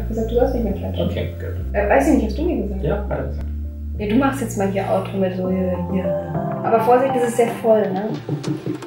habe gesagt, du sollst nicht mehr klatschen. Okay, gut. Weiß ich nicht, hast du mir gesagt? Ja, weiter gesagt. Ja, du machst jetzt mal hier Outro mit so, ja. Aber Vorsicht, das ist sehr voll, ne?